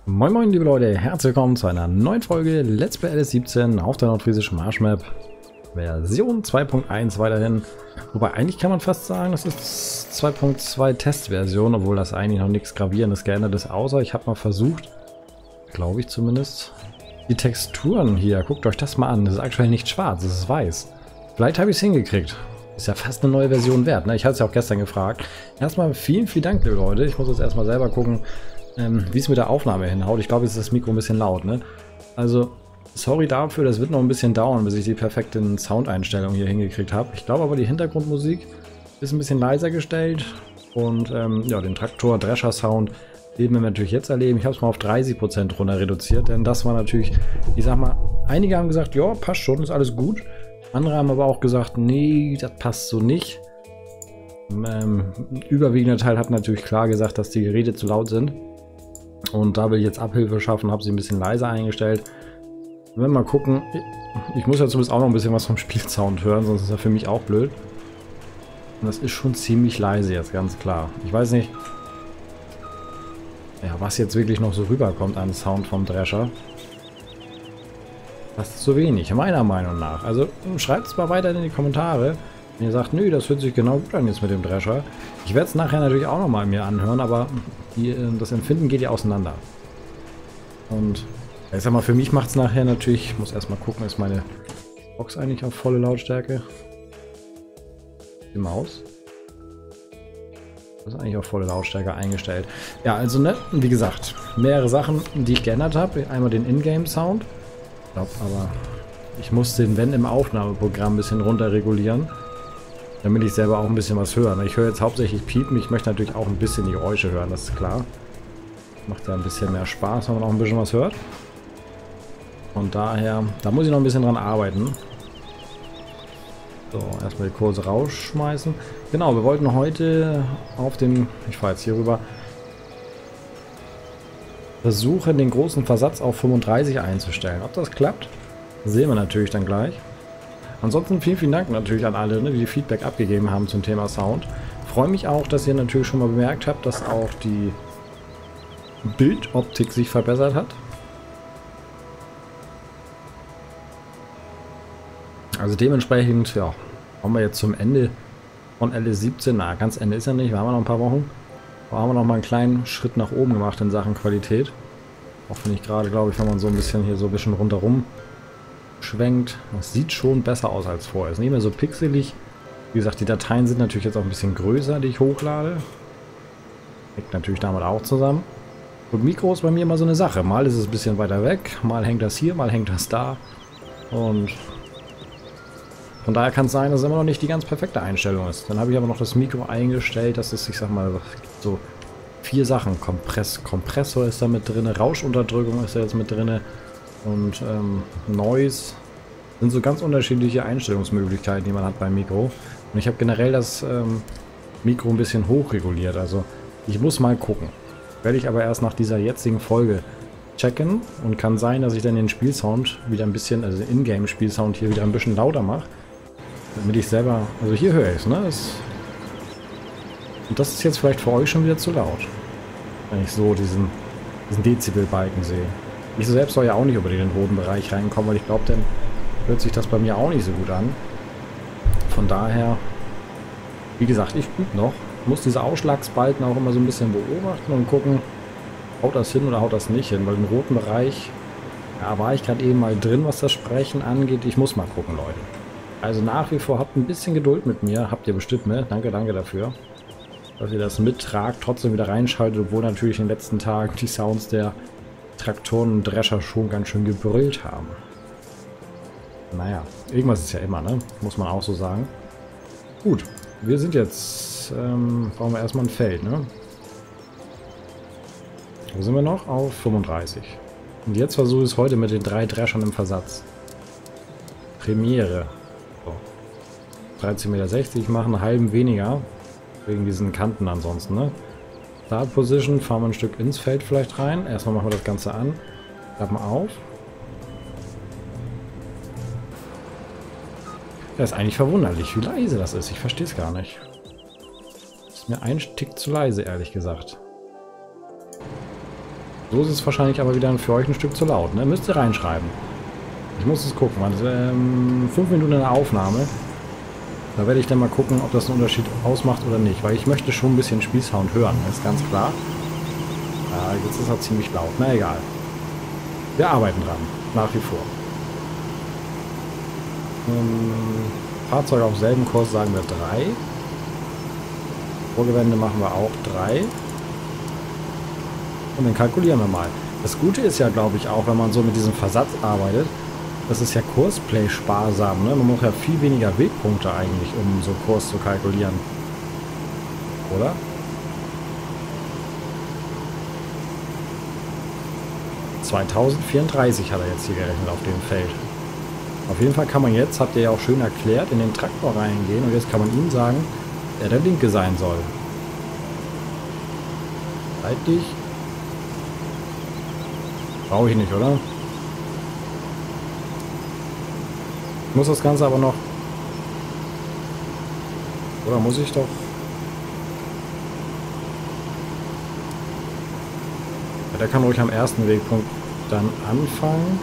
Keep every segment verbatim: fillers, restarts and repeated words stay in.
Moin moin liebe Leute, herzlich willkommen zu einer neuen Folge Let's Play L S siebzehn auf der nordfriesischen Marschmap Version zwei Punkt eins weiterhin. Wobei eigentlich kann man fast sagen, das ist zwei Punkt zwei Testversion, obwohl das eigentlich noch nichts Gravierendes geändert ist, außer ich habe mal versucht, glaube ich zumindest, die Texturen hier, guckt euch das mal an, das ist aktuell nicht schwarz, das ist weiß. Vielleicht habe ich es hingekriegt. Ist ja fast eine neue Version wert, ne? Ich hatte es ja auch gestern gefragt. Erstmal vielen, vielen Dank, liebe Leute. Ich muss jetzt erstmal selber gucken, ähm, wie es mit der Aufnahme hinhaut. Ich glaube, jetzt ist das Mikro ein bisschen laut, ne? Also, sorry dafür, das wird noch ein bisschen dauern, bis ich die perfekten Soundeinstellungen hier hingekriegt habe. Ich glaube aber, die Hintergrundmusik ist ein bisschen leiser gestellt. Und ähm, ja, den Traktor-Drescher-Sound, den wir natürlich jetzt erleben. Ich habe es mal auf dreißig Prozent runter reduziert, denn das war natürlich, ich sag mal, einige haben gesagt, ja, passt schon, ist alles gut. Andere haben aber auch gesagt, nee, das passt so nicht. Ähm, überwiegender Teil hat natürlich klar gesagt, dass die Geräte zu laut sind. Und da will ich jetzt Abhilfe schaffen, habe sie ein bisschen leiser eingestellt. Wenn wir mal gucken, ich muss ja zumindest auch noch ein bisschen was vom Spielsound hören, sonst ist das für mich auch blöd. Und das ist schon ziemlich leise jetzt, ganz klar. Ich weiß nicht, ja, was jetzt wirklich noch so rüberkommt an Sound vom Drescher. Das ist zu wenig, meiner Meinung nach. Also schreibt es mal weiter in die Kommentare. Wenn ihr sagt, nö, das hört sich genau gut an jetzt mit dem Drescher. Ich werde es nachher natürlich auch nochmal mir anhören, aber die, das Empfinden geht ja auseinander. Und ich sag mal, für mich macht es nachher natürlich, ich muss erstmal gucken, ist meine Box eigentlich auf volle Lautstärke? Die Maus? Das ist eigentlich auf volle Lautstärke eingestellt. Ja, also ne, wie gesagt, mehrere Sachen, die ich geändert habe. Einmal den Ingame-Sound. Ich glaube aber, ich muss den, wenn im Aufnahmeprogramm, ein bisschen runter regulieren, damit ich selber auch ein bisschen was höre. Ich höre jetzt hauptsächlich Piepen, ich möchte natürlich auch ein bisschen die Geräusche hören, das ist klar. Macht ja ein bisschen mehr Spaß, wenn man auch ein bisschen was hört. Und daher, da muss ich noch ein bisschen dran arbeiten. So, erstmal die Kurse rausschmeißen. Genau, wir wollten heute auf dem, ich fahre jetzt hier rüber, versuchen, den großen Versatz auf fünfunddreißig einzustellen. Ob das klappt, sehen wir natürlich dann gleich. Ansonsten vielen, vielen Dank natürlich an alle, ne, die Feedback abgegeben haben zum Thema Sound. Freue mich auch, dass ihr natürlich schon mal bemerkt habt, dass auch die Bildoptik sich verbessert hat. Also dementsprechend, ja, kommen wir jetzt zum Ende von L S siebzehn. Na, ganz Ende ist ja nicht, wir haben noch ein paar Wochen. Da haben wir noch mal einen kleinen Schritt nach oben gemacht in Sachen Qualität. Auch wenn ich gerade, glaube ich, wenn man so ein bisschen hier so ein bisschen rundherum schwenkt, das sieht schon besser aus als vorher. Ist nicht mehr so pixelig. Wie gesagt, die Dateien sind natürlich jetzt auch ein bisschen größer, die ich hochlade. Hängt natürlich damit auch zusammen. Und Mikro ist bei mir immer so eine Sache. Mal ist es ein bisschen weiter weg, mal hängt das hier, mal hängt das da. Und von daher kann es sein, dass es immer noch nicht die ganz perfekte Einstellung ist. Dann habe ich aber noch das Mikro eingestellt, dass es, ich sag mal, so vier Sachen. Kompress, Kompressor ist da mit drin, Rauschunterdrückung ist da jetzt mit drin und ähm, Noise. Sind so ganz unterschiedliche Einstellungsmöglichkeiten, die man hat beim Mikro. Und ich habe generell das ähm, Mikro ein bisschen hochreguliert. Also ich muss mal gucken. Werde ich aber erst nach dieser jetzigen Folge checken und kann sein, dass ich dann den Spielsound wieder ein bisschen, also den Ingame-Spielsound hier wieder ein bisschen lauter mache. Damit ich selber, also hier höre ich es, ne? Das, und das ist jetzt vielleicht für euch schon wieder zu laut. Wenn ich so diesen, diesen Dezibel-Balken sehe. Ich selbst soll ja auch nicht über den roten Bereich reinkommen, weil ich glaube, dann hört sich das bei mir auch nicht so gut an. Von daher, wie gesagt, ich übe noch. Muss diese Ausschlagsbalken auch immer so ein bisschen beobachten und gucken, haut das hin oder haut das nicht hin. Weil im roten Bereich, ja, war ich gerade eben mal drin, was das Sprechen angeht. Ich muss mal gucken, Leute. Also nach wie vor habt ein bisschen Geduld mit mir, habt ihr bestimmt, ne? Danke, danke dafür, dass ihr das mittragt, trotzdem wieder reinschaltet, obwohl natürlich in den letzten Tagen die Sounds der Traktoren und Drescher schon ganz schön gebrüllt haben. Naja, irgendwas ist ja immer, ne? Muss man auch so sagen. Gut, wir sind jetzt, ähm, brauchen wir erstmal ein Feld, ne? Wo sind wir noch? Auf fünfunddreißig. Und jetzt versuche ich es heute mit den drei Dreschern im Versatz. Premiere. dreizehn Meter sechzig, machen einen halben weniger. Wegen diesen Kanten ansonsten, ne? Start Position, fahren wir ein Stück ins Feld vielleicht rein. Erstmal machen wir das Ganze an. Klappen auf. Das ist eigentlich verwunderlich, wie leise das ist. Ich verstehe es gar nicht. Das ist mir ein Tick zu leise, ehrlich gesagt. So ist es wahrscheinlich aber wieder für euch ein Stück zu laut, ne? Müsst ihr reinschreiben. Ich muss es gucken, also ähm, fünf Minuten in der Aufnahme. Da werde ich dann mal gucken, ob das einen Unterschied ausmacht oder nicht, weil ich möchte schon ein bisschen Spielsound hören, ist ganz klar. Ja, jetzt ist er ziemlich laut, na egal. Wir arbeiten dran, nach wie vor. Ähm, Fahrzeug auf selben Kurs sagen wir drei. Vorgewände machen wir auch drei. Und dann kalkulieren wir mal. Das Gute ist ja, glaube ich, auch, wenn man so mit diesem Versatz arbeitet, das ist ja Kursplay sparsam, ne? Man braucht ja viel weniger Wegpunkte eigentlich, um so Kurs zu kalkulieren. Oder? zweitausendvierunddreißig hat er jetzt hier gerechnet auf dem Feld. Auf jeden Fall kann man jetzt, habt ihr ja auch schön erklärt, in den Traktor reingehen und jetzt kann man ihm sagen, der der linke sein soll. Seitlich. Brauche ich nicht, oder? Ich muss das Ganze aber noch... Oder muss ich doch... Ja, der kann ruhig am ersten Wegpunkt dann anfangen.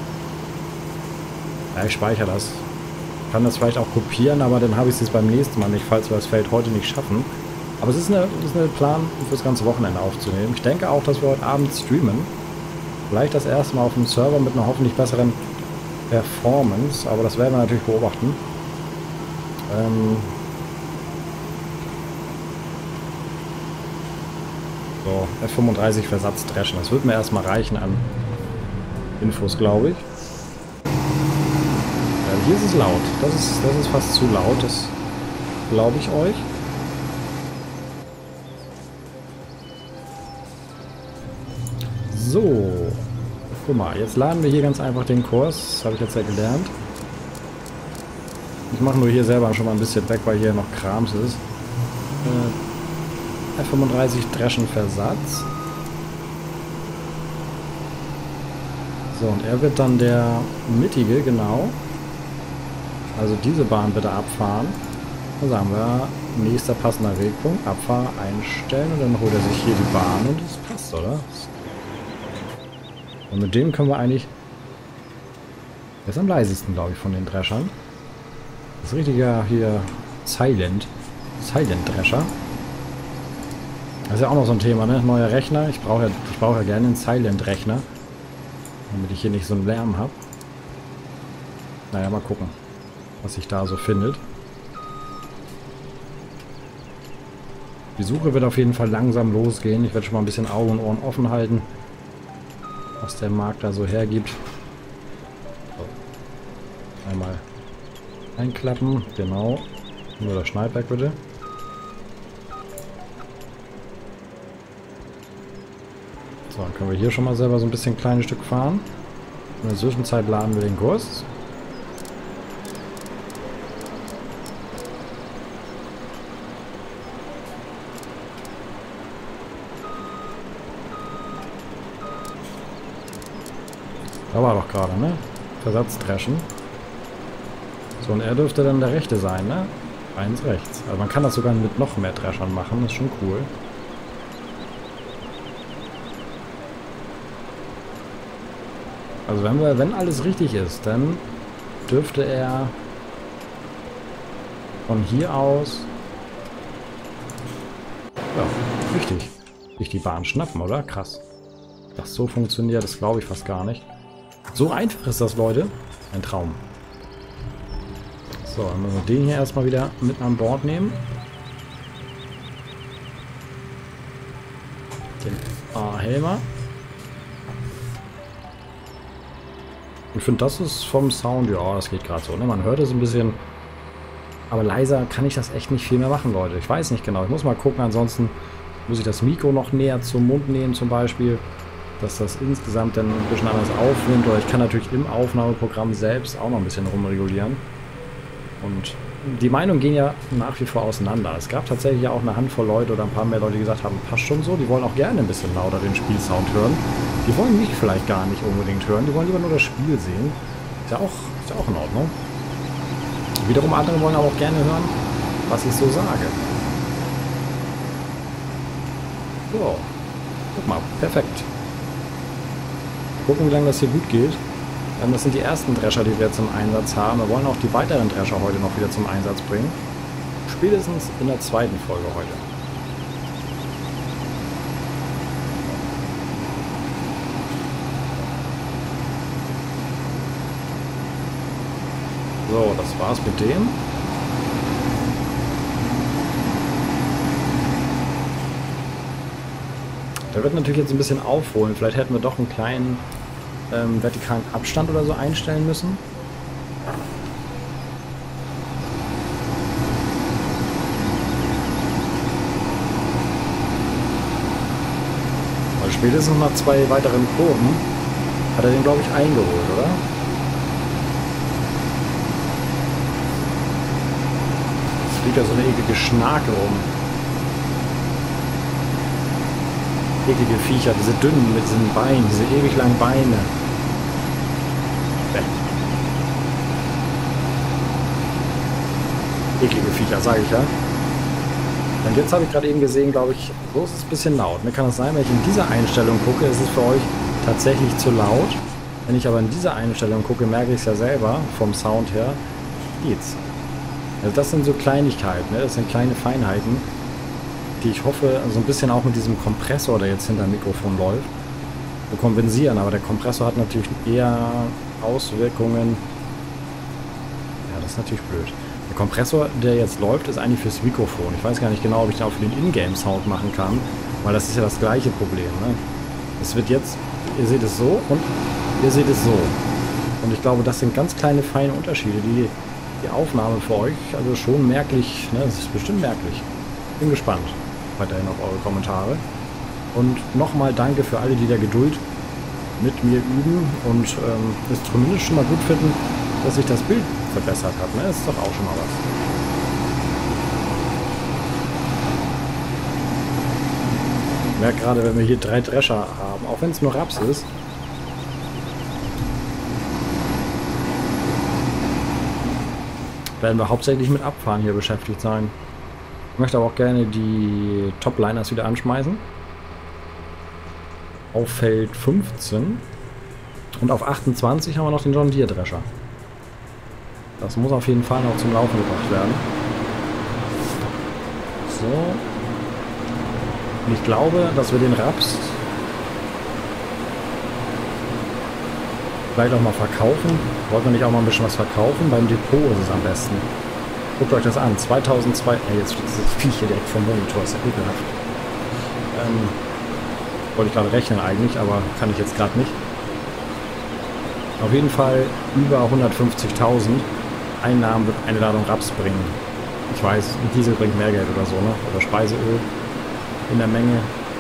Ja, ich speichere das. Ich kann das vielleicht auch kopieren, aber dann habe ich es jetzt beim nächsten Mal nicht, falls wir das Feld heute nicht schaffen. Aber es ist eine, es ist eine Plan, für das ganze Wochenende aufzunehmen. Ich denke auch, dass wir heute Abend streamen. Vielleicht das erste Mal auf dem Server mit einer hoffentlich besseren Performance, aber das werden wir natürlich beobachten. Ähm so, F fünfunddreißig Versatz dreschen. Das wird mir erstmal reichen an Infos, glaube ich. Ja, hier ist es laut. Das ist, das ist fast zu laut, das glaube ich euch. So, guck mal, jetzt laden wir hier ganz einfach den Kurs. Das habe ich jetzt ja gelernt. Ich mache nur hier selber schon mal ein bisschen weg, weil hier noch Krams ist. Äh, F fünfunddreißig Dreschen Versatz. So, und er wird dann der mittige, genau. Also diese Bahn bitte abfahren. Dann sagen wir, nächster passender Wegpunkt, Abfahr einstellen und dann holt er sich hier die Bahn und das passt, oder? Und mit dem können wir eigentlich... Der ist am leisesten, glaube ich, von den Dreschern. Das ist richtiger hier Silent. Silent-Drescher. Das ist ja auch noch so ein Thema, ne? Neuer Rechner. Ich brauche ja, ich brauche ja gerne einen Silent-Rechner. Damit ich hier nicht so einen Lärm habe. Naja, mal gucken, was sich da so findet. Die Suche wird auf jeden Fall langsam losgehen. Ich werde schon mal ein bisschen Augen und Ohren offen halten, was der Markt da so hergibt. So. Einmal einklappen, genau. Nur das Schneidwerk bitte. So, dann können wir hier schon mal selber so ein bisschen ein kleines Stück fahren. In der Zwischenzeit laden wir den Kurs. Da war doch gerade, ne? Versatzdreschen. So, und er dürfte dann der rechte sein, ne? Eins rechts. Also man kann das sogar mit noch mehr Dreschern machen, das ist schon cool. Also wenn wir, wenn alles richtig ist, dann dürfte er von hier aus ja, richtig, sich die Bahn schnappen, oder? Krass. Das so funktioniert, das glaube ich fast gar nicht. So einfach ist das, Leute. Ein Traum. So, dann müssen wir den hier erstmal wieder mit an Bord nehmen. Den A-Helmer. Ich finde, das ist vom Sound, ja, das geht gerade so, ne? Man hört es ein bisschen. Aber leiser kann ich das echt nicht viel mehr machen, Leute. Ich weiß nicht genau. Ich muss mal gucken, ansonsten muss ich das Mikro noch näher zum Mund nehmen zum Beispiel, dass das insgesamt dann ein bisschen anders aufnimmt. Oder ich kann natürlich im Aufnahmeprogramm selbst auch noch ein bisschen rumregulieren. Und die Meinungen gehen ja nach wie vor auseinander. Es gab tatsächlich ja auch eine Handvoll Leute oder ein paar mehr Leute, die gesagt haben, passt schon so. Die wollen auch gerne ein bisschen lauter den Spielsound hören. Die wollen mich vielleicht gar nicht unbedingt hören. Die wollen lieber nur das Spiel sehen. Ist ja auch, ist ja auch in Ordnung. Wiederum andere wollen aber auch gerne hören, was ich so sage. So. Guck mal, perfekt. gucken, wie lange das hier gut geht. Ähm, das sind die ersten Drescher, die wir jetzt im Einsatz haben. Wir wollen auch die weiteren Drescher heute noch wieder zum Einsatz bringen. Spätestens in der zweiten Folge heute. So, das war's mit dem. Der wird natürlich jetzt ein bisschen aufholen. Vielleicht hätten wir doch einen kleinen ähm, vertikalen Abstand oder so einstellen müssen. Weil spätestens nach zwei weiteren Kurven hat er den, glaube ich, eingeholt, oder? Jetzt fliegt ja so eine eklige Schnake rum. Eklige Viecher, diese dünnen mit diesen Beinen, diese ewig langen Beine. Bäh. Eklige Viecher, sage ich ja. Und jetzt habe ich gerade eben gesehen, glaube ich, so ist es ein bisschen laut. Mir kann es sein, wenn ich in dieser Einstellung gucke, ist es für euch tatsächlich zu laut. Wenn ich aber in dieser Einstellung gucke, merke ich es ja selber, vom Sound her, geht's. Also das sind so Kleinigkeiten, ne? Das sind kleine Feinheiten, die ich hoffe, so ein bisschen auch mit diesem Kompressor, der jetzt hinter dem Mikrofon läuft, zu kompensieren. Aber der Kompressor hat natürlich eher Auswirkungen. Ja, das ist natürlich blöd. Der Kompressor, der jetzt läuft, ist eigentlich fürs Mikrofon. Ich weiß gar nicht genau, ob ich den auch für den Ingame-Sound machen kann, weil das ist ja das gleiche Problem, ne? Es wird jetzt, ihr seht es so und ihr seht es so. Und ich glaube, das sind ganz kleine, feine Unterschiede, die die Aufnahme für euch also schon merklich, ne, das ist bestimmt merklich. Bin gespannt weiterhin auf eure Kommentare. Und nochmal danke für alle, die da Geduld mit mir üben und ähm, es zumindest schon mal gut finden, dass sich das Bild verbessert hat. Ne? Das ist doch auch schon mal was. Ich merke gerade, wenn wir hier drei Drescher haben, auch wenn es nur Raps ist, werden wir hauptsächlich mit Abfahren hier beschäftigt sein. Ich möchte aber auch gerne die Topliners wieder anschmeißen. Auf Feld fünfzehn. Und auf achtundzwanzig haben wir noch den John Deere Drescher. Das muss auf jeden Fall noch zum Laufen gebracht werden. So. Und ich glaube, dass wir den Raps vielleicht auch mal verkaufen. Wollten wir nicht auch mal ein bisschen was verkaufen? Beim Depot ist es am besten. Guckt euch das an. zweitausendzwei. Ey, jetzt steht dieses Viech hier direkt vom Monitor. Ist ja ekelhaft. Ähm, wollte ich gerade rechnen eigentlich, aber kann ich jetzt gerade nicht. Auf jeden Fall über hundertfünfzigtausend Einnahmen wird eine Ladung Raps bringen. Ich weiß, Diesel bringt mehr Geld oder so, ne? Oder Speiseöl in der Menge.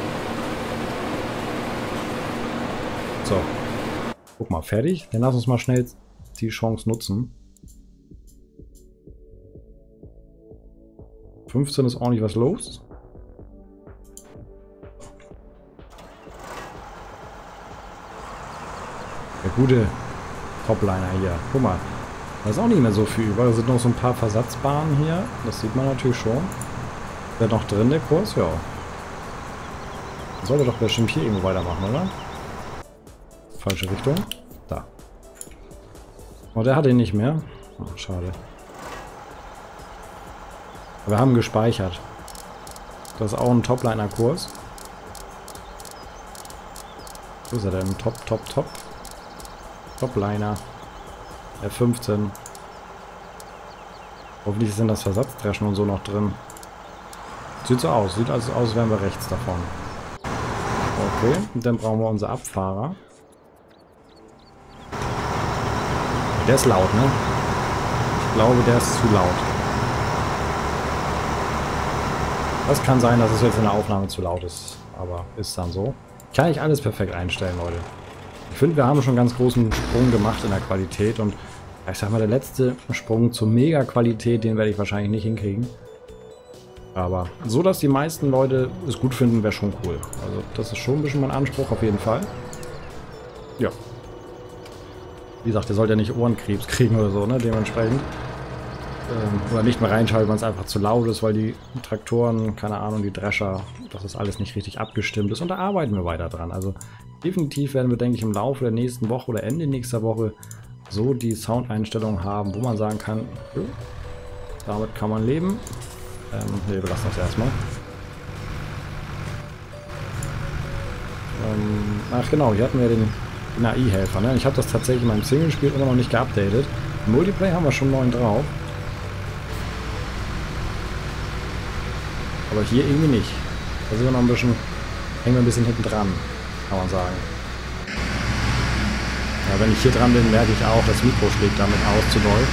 So. Guck mal, fertig. Dann lass uns mal schnell die Chance nutzen. fünfzehn ist ordentlich was los. Der gute Topliner hier. Guck mal. Da ist auch nicht mehr so viel über. Da sind noch so ein paar Versatzbahnen hier. Das sieht man natürlich schon. Ist der noch drin, der Kurs? Ja. Sollte doch bestimmt hier irgendwo weitermachen, oder? Falsche Richtung. Da. Oh, der hat ihn nicht mehr. Oh, schade. Aber wir haben gespeichert. Das ist auch ein Topliner-Kurs. Wo ist er denn? Top, top, top. Topliner. F fünfzehn. Hoffentlich sind das Versatzdreschen und so noch drin. Sieht so aus. Sieht also aus, als wären wir rechts davon. Okay, und dann brauchen wir unsere Abfahrer. Der ist laut, ne? Ich glaube, der ist zu laut. Das kann sein, dass es jetzt in der Aufnahme zu laut ist. Aber ist dann so. Kann ich alles perfekt einstellen, Leute. Ich finde, wir haben schon einen ganz großen Sprung gemacht in der Qualität. Und ich sag mal, der letzte Sprung zur Mega-Qualität, den werde ich wahrscheinlich nicht hinkriegen. Aber so, dass die meisten Leute es gut finden, wäre schon cool. Also das ist schon ein bisschen mein Anspruch, auf jeden Fall. Ja. Wie gesagt, ihr sollt ja nicht Ohrenkrebs kriegen oder so, ne? Dementsprechend ähm, oder nicht mehr reinschalten, weil es einfach zu laut ist, weil die Traktoren, keine Ahnung, die Drescher, dass das alles nicht richtig abgestimmt ist. Und da arbeiten wir weiter dran. Also definitiv werden wir, denke ich, im Laufe der nächsten Woche oder Ende nächster Woche so die Soundeinstellungen haben, wo man sagen kann, jo, damit kann man leben. Ähm, ne, wir lassen das erstmal. Ähm, ach genau, hier hatten wir den, den A I-Helfer. Ne? Ich habe das tatsächlich in meinem Single-Spiel immer noch nicht geupdatet. Im Multiplayer haben wir schon neun drauf. Aber hier irgendwie nicht. Da sind wir noch ein bisschen, hängen wir ein bisschen hinten dran, kann man sagen. Ja, wenn ich hier dran bin, merke ich auch, das Mikro schlägt damit aus zu doll.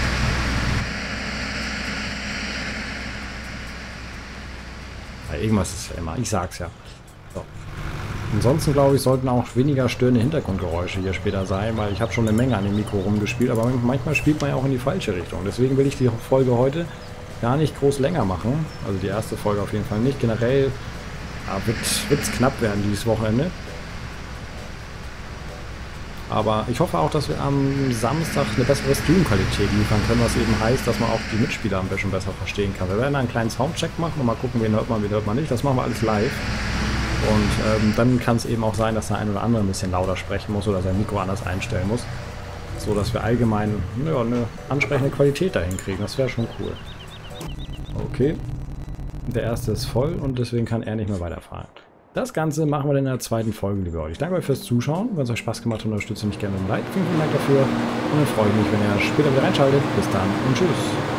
Ja, irgendwas ist ja immer, ich sag's ja. So. Ansonsten glaube ich, sollten auch weniger störende Hintergrundgeräusche hier später sein, weil ich habe schon eine Menge an dem Mikro rumgespielt, aber manchmal spielt man ja auch in die falsche Richtung. Deswegen will ich die Folge heute gar nicht groß länger machen. Also die erste Folge auf jeden Fall nicht. Generell ja, wird es knapp werden dieses Wochenende. Aber ich hoffe auch, dass wir am Samstag eine bessere Streamqualität liefern können, was eben heißt, dass man auch die Mitspieler ein bisschen besser verstehen kann. Wir werden einen kleinen Soundcheck machen und mal gucken, wen hört man, wen hört man nicht. Das machen wir alles live. Und ähm, dann kann es eben auch sein, dass der ein oder andere ein bisschen lauter sprechen muss oder sein Mikro anders einstellen muss. So dass wir allgemein ja, eine ansprechende Qualität dahin kriegen. Das wäre schon cool. Okay. Der erste ist voll und deswegen kann er nicht mehr weiterfahren. Das Ganze machen wir dann in der zweiten Folge, liebe Leute. Ich danke euch fürs Zuschauen. Wenn es euch Spaß gemacht hat, unterstützt mich gerne mit einem Like. Vielen, vielen Dank dafür. Und dann freue ich mich, wenn ihr später wieder reinschaltet. Bis dann und tschüss.